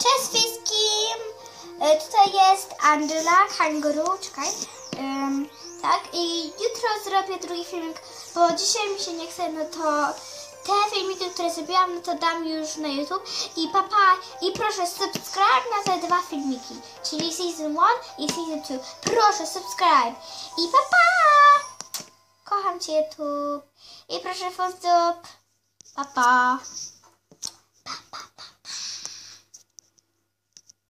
Cześć wszystkim! Tutaj jest Angela, Kanguru, czekaj. Tak, i jutro zrobię drugi filmik, bo dzisiaj mi się nie chce, no to te filmiki, które zrobiłam, no to dam już na YouTube. I i proszę subscribe na te dwa filmiki, czyli Season 1 i Season 2. Proszę subscribe i Kocham Cię YouTube. I proszę pozdrów.